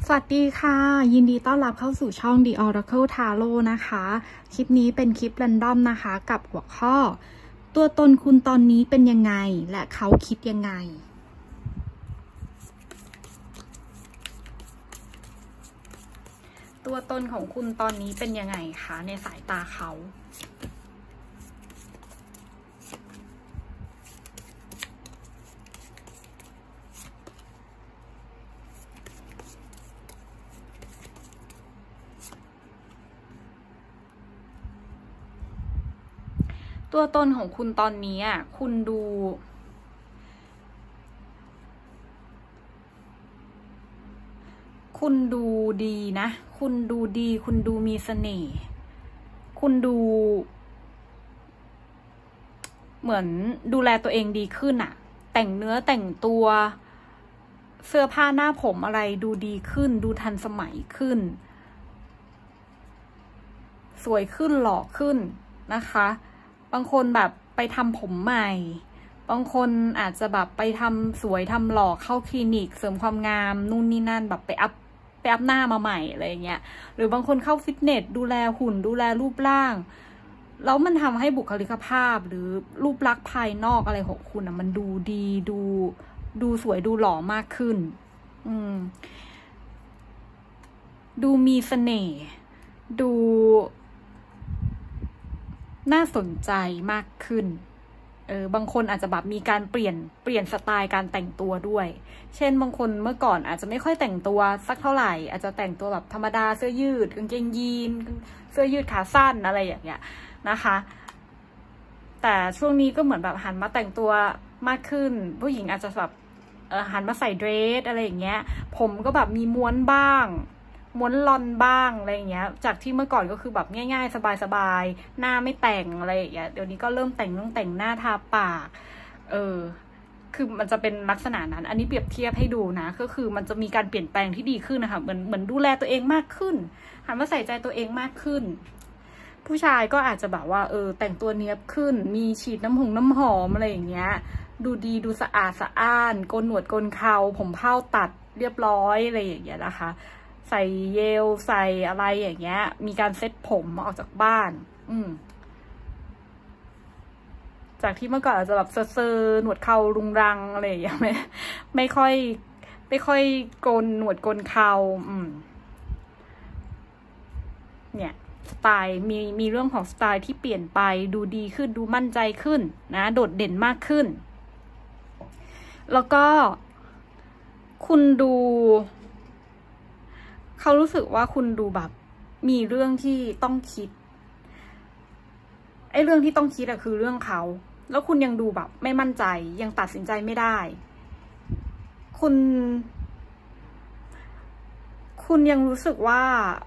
สวัสดีค่ะยินดีต้อนรับเข้าสู่ช่อง The Oracle Tarot นะคะคลิปนี้เป็นคลิปแรนดอมนะคะกับหัวข้อตัวตนคุณตอนนี้เป็นยังไงและเขาคิดยังไงตัวตนของคุณตอนนี้เป็นยังไงคะในสายตาเขาตัวตนของคุณตอนนี้คุณดูดีนะคุณดูดีคุณดูมีเสน่ห์คุณดูเหมือนดูแลตัวเองดีขึ้นแต่งเนื้อแต่งตัวเสื้อผ้าหน้าผมอะไรดูดีขึ้นดูทันสมัยขึ้นสวยขึ้นหล่อขึ้นนะคะบางคนแบบไปทำผมใหม่บางคนอาจจะแบบไปทำสวยทำหล่อเข้าคลินิกเสริมความงามนู่นนี่นั่นแบบไปอัพหน้ามาใหม่อะไรเงี้ยหรือบางคนเข้าฟิตเนสดูแลหุ่นดูแลรูปร่างแล้วมันทำให้บุคลิกภาพหรือรูปลักษณ์ภายนอกอะไรของคุณมันดูดีดูสวยดูหล่อมากขึ้นดูมีเสน่ห์ดูน่าสนใจมากขึ้นบางคนอาจจะแบบมีการเปลี่ยนสไตล์การแต่งตัวด้วยเช่นบางคนเมื่อก่อนอาจจะไม่ค่อยแต่งตัวสักเท่าไหร่อาจจะแต่งตัวแบบธรรมดาเสื้อยืดกางเกงยีนเสื้อยืดขาสั้นอะไรอย่างเงี้ยนะคะแต่ช่วงนี้ก็เหมือนแบบหันมาแต่งตัวมากขึ้นผู้หญิงอาจจะแบบหันมาใส่เดรสอะไรอย่างเงี้ยผมก็แบบมีม้วนบ้างม้วนลอนบ้างอะไรอย่างเงี้ยจากที่เมื่อก่อนก็คือแบบง่ายๆสบายๆหน้าไม่แต่งอะไรอย่างเงี้ยเดี๋ยวนี้ก็เริ่มแต่งหน้าทาปากคือมันจะเป็นลักษณะนั้นอันนี้เปรียบเทียบให้ดูนะก็คือมันจะมีการเปลี่ยนแปลงที่ดีขึ้นนะคะเหมือนดูแลตัวเองมากขึ้นหันมาใส่ใจตัวเองมากขึ้นผู้ชายก็อาจจะแบบว่าแต่งตัวเนียบขึ้นมีฉีดน้ำหอมอะไรอย่างเงี้ยดูดีดูสะอาดสะอ้านโกนหนวดโกนเคราผมเผ้าตัดเรียบร้อยอะไรอย่างเงี้ยนะคะใส่เยลใส่อะไรอย่างเงี้ยมีการเซ็ตผมออกจากบ้านจากที่เมื่อก่อนอาจจะแบบเซอร์หนวดเครารุงรังอะไรอย่างเงี้ยไม่ค่อยโกนหนวดโกนเคราเนี่ยสไตล์มีเรื่องของสไตล์ที่เปลี่ยนไปดูดีขึ้นดูมั่นใจขึ้นนะโดดเด่นมากขึ้นแล้วก็คุณดูเขารู้สึกว่าคุณดูแบบมีเรื่องที่ต้องคิดเรื่องที่ต้องคิดคือเรื่องเขาแล้วคุณยังดูแบบไม่มั่นใจยังตัดสินใจไม่ได้คุณยังรู้สึกว่า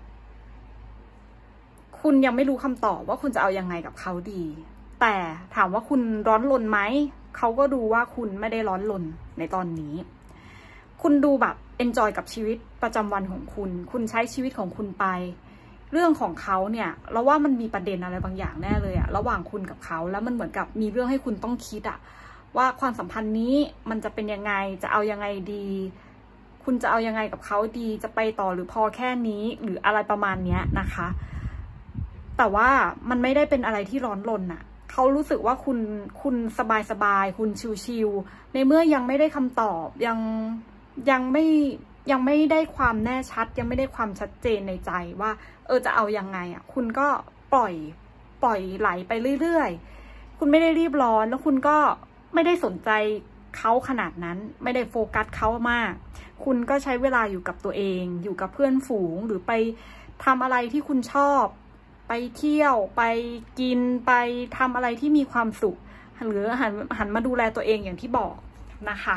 คุณยังไม่รู้คำตอบว่าคุณจะเอายังไงกับเขาดีแต่ถามว่าคุณร้อนรนไหมเขาก็ดูว่าคุณไม่ได้ร้อนรนในตอนนี้คุณดูแบบเอนจอยกับชีวิตประจำวันของคุณใช้ชีวิตของคุณไปเรื่องของเขาเนี่ยเราว่ามันมีประเด็นอะไรบางอย่างแน่เลยระหว่างคุณกับเขาแล้วมันเหมือนกับมีเรื่องให้คุณต้องคิดว่าความสัมพันธ์นี้มันจะเป็นยังไงจะเอายังไงดีคุณจะเอายังไงกับเขาดีจะไปต่อหรือพอแค่นี้หรืออะไรประมาณนี้นะคะแต่ว่ามันไม่ได้เป็นอะไรที่ร้อนรนเขารู้สึกว่าคุณสบายคุณชิวๆในเมื่อยังไม่ได้คำตอบยังไม่ได้ความแน่ชัดยังไม่ได้ความชัดเจนในใจว่าจะเอายังไงคุณก็ปล่อยไหลไปเรื่อยๆคุณไม่ได้รีบร้อนแล้วคุณก็ไม่ได้สนใจเขาขนาดนั้นไม่ได้โฟกัสเขามากคุณก็ใช้เวลาอยู่กับตัวเองอยู่กับเพื่อนฝูงหรือไปทำอะไรที่คุณชอบไปเที่ยวไปกินไปทำอะไรที่มีความสุขหรือหันมาดูแลตัวเองอย่างที่บอกนะคะ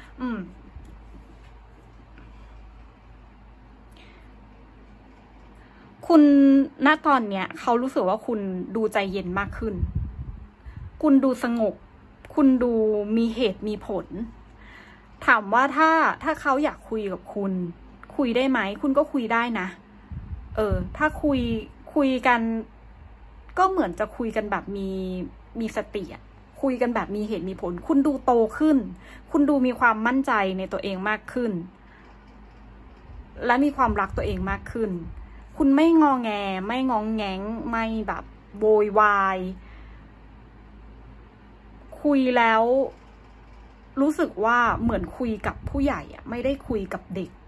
คุณณตอนเนี้ยเขารู้สึกว่าคุณดูใจเย็นมากขึ้นคุณดูสงบคุณดูมีเหตุมีผลถามว่าถ้าเขาอยากคุยกับคุณคุยได้ไหมคุณก็คุยได้นะถ้าคุยกันก็เหมือนจะคุยกันแบบมีสติคุยกันแบบมีเหตุมีผลคุณดูโตขึ้นคุณดูมีความมั่นใจในตัวเองมากขึ้นและมีความรักตัวเองมากขึ้นคุณไม่งอแงไม่งองแงงไม่แบบโวยวายคุยแล้วรู้สึกว่าเหมือนคุยกับผู้ใหญ่อะไม่ได้คุยกับเด็ก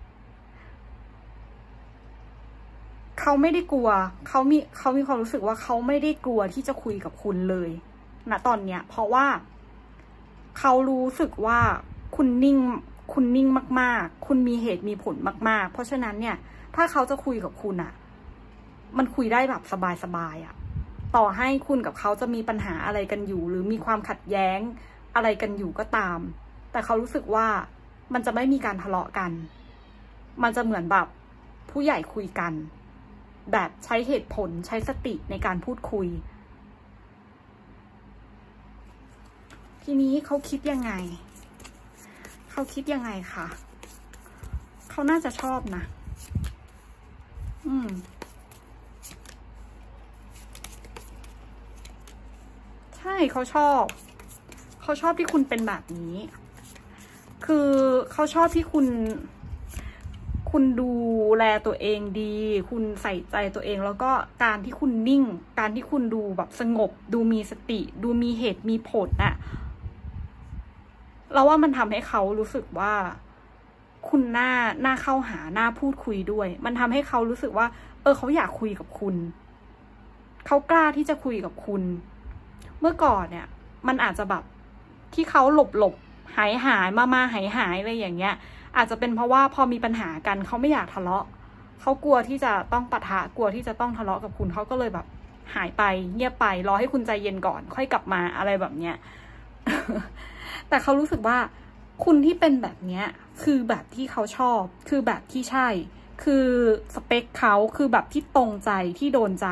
เขาไม่ได้กลัวเขามีความรู้สึกว่าเขาไม่ได้กลัวที่จะคุยกับคุณเลยณตอนเนี้ยเพราะว่าเขารู้สึกว่าคุณนิ่งมากๆคุณมีเหตุมีผลมากๆเพราะฉะนั้นเนี่ยถ้าเขาจะคุยกับคุณอะมันคุยได้แบบสบายๆอะต่อให้คุณกับเขาจะมีปัญหาอะไรกันอยู่หรือมีความขัดแย้งอะไรกันอยู่ก็ตามแต่เขารู้สึกว่ามันจะไม่มีการทะเลาะกันมันจะเหมือนแบบผู้ใหญ่คุยกันแบบใช้เหตุผลใช้สติในการพูดคุยทีนี้เขาคิดยังไงคะเขาน่าจะชอบนะใช่เขาชอบที่คุณเป็นแบบนี้คือเขาชอบที่คุณดูแลตัวเองดีคุณใส่ใจตัวเองแล้วก็การที่คุณนิ่งการที่คุณดูแบบสงบดูมีสติดูมีเหตุมีผลน่ะเราว่ามันทำให้เขารู้สึกว่าคุณน่าเข้าหาน่าพูดคุยด้วยมันทำให้เขารู้สึกว่าเขาอยากคุยกับคุณเขากล้าที่จะคุยกับคุณเมื่อก่อนเนี่ยมันอาจจะแบบที่เขาหลบหายมาหายอะไรอย่างเงี้ยอาจจะเป็นเพราะว่าพอมีปัญหากันเขาไม่อยากทะเลาะเขากลัวที่จะต้องปะทะกลัวที่จะต้องทะเลาะกับคุณเขาก็เลยแบบหายไปเงียบไปรอให้คุณใจเย็นก่อนค่อยกลับมาอะไรแบบเนี้ย แต่เขารู้สึกว่าคุณที่เป็นแบบเนี้ยคือแบบที่เขาชอบคือแบบที่ใช่คือสเปคเขาคือแบบที่ตรงใจที่โดนใจ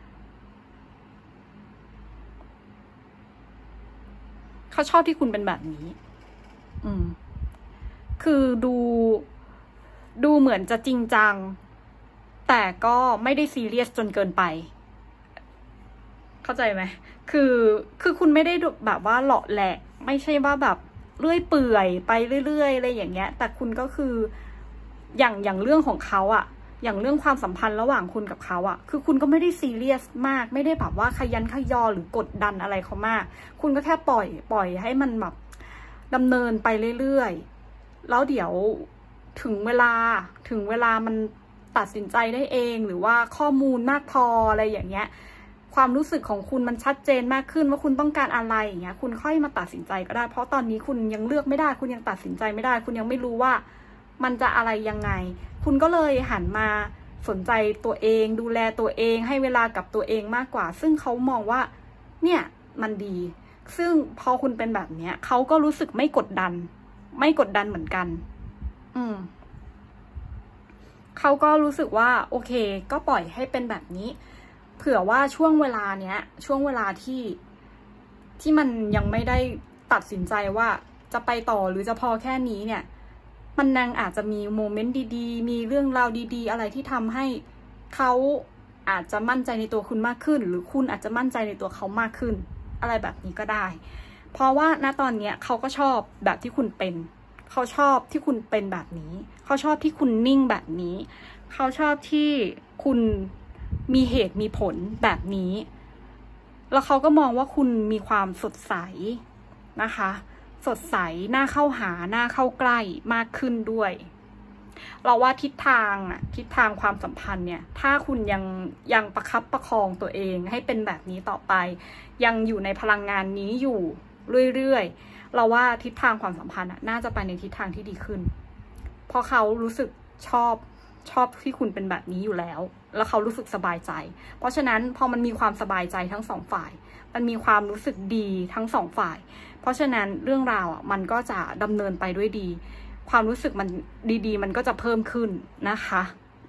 เขาชอบที่คุณเป็นแบบนี้คือดูเหมือนจะจริงจังแต่ก็ไม่ได้ซีเรียสจนเกินไปเข้าใจไหมคือคุณไม่ได้แบบว่าเลาะแหละไม่ใช่ว่าแบบเรื่อยเปื่อยไปเรื่อยๆอะไรอย่างเงี้ยแต่คุณก็คืออย่างเรื่องของเขาอะอย่างเรื่องความสัมพันธ์ระหว่างคุณกับเขาอะคือคุณก็ไม่ได้ซีเรียสมากไม่ได้แบบว่าขยันขยอหรือกดดันอะไรเขามากคุณก็แค่ปล่อยให้มันแบบดำเนินไปเรื่อยๆแล้วเดี๋ยวถึงเวลามันตัดสินใจได้เองหรือว่าข้อมูลมากพออะไรอย่างเงี้ยความรู้สึกของคุณมันชัดเจนมากขึ้นว่าคุณต้องการอะไรอย่างเงี้ยคุณค่อยมาตัดสินใจก็ได้เพราะตอนนี้คุณยังเลือกไม่ได้คุณยังตัดสินใจไม่ได้คุณยังไม่รู้ว่ามันจะอะไรยังไงคุณก็เลยหันมาสนใจตัวเองดูแลตัวเองให้เวลากับตัวเองมากกว่าซึ่งเขามองว่าเนี่ยมันดีซึ่งพอคุณเป็นแบบเนี้ยเขาก็รู้สึกไม่กดดันเหมือนกันเขาก็รู้สึกว่าโอเคก็ปล่อยให้เป็นแบบนี้เผื่อว่าช่วงเวลาที่มันยังไม่ได้ตัดสินใจว่าจะไปต่อหรือจะพอแค่นี้เนี่ยมันนางอาจจะมีโมเมนต์ดีๆมีเรื่องราวดีๆอะไรที่ทำให้เขาอาจจะมั่นใจในตัวคุณมากขึ้นหรือคุณอาจจะมั่นใจในตัวเขามากขึ้นอะไรแบบนี้ก็ได้เพราะว่าณตอนนี้เขาก็ชอบแบบที่คุณเป็นเขาชอบที่คุณเป็นแบบนี้เขาชอบที่คุณนิ่งแบบนี้เขาชอบที่คุณมีเหตุมีผลแบบนี้แล้วเขาก็มองว่าคุณมีความสดใสนะคะสดใสน่าเข้าหาน่าเข้าใกล้มากขึ้นด้วยเราว่าทิศทางความสัมพันธ์เนี่ยถ้าคุณยังประคับประคองตัวเองให้เป็นแบบนี้ต่อไปยังอยู่ในพลังงานนี้อยู่เรื่อยๆเราว่าทิศทางความสัมพันธ์น่าจะไปในทิศทางที่ดีขึ้นเพราะเขารู้สึกชอบที่คุณเป็นแบบนี้อยู่แล้วเขารู้สึกสบายใจเพราะฉะนั้นพอมันมีความสบายใจทั้งสองฝ่ายมันมีความรู้สึกดีทั้งสองฝ่ายเพราะฉะนั้นเรื่องราวมันก็จะดำเนินไปด้วยดีความรู้สึกมันดีๆมันก็จะเพิ่มขึ้นนะคะ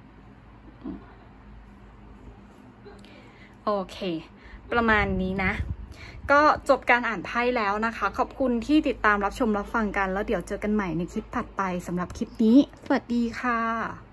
โอเคประมาณนี้นะก็จบการอ่านไพ่แล้วนะคะขอบคุณที่ติดตามรับชมรับฟังกันแล้วเดี๋ยวเจอกันใหม่ในคลิปถัดไปสำหรับคลิปนี้สวัสดีค่ะ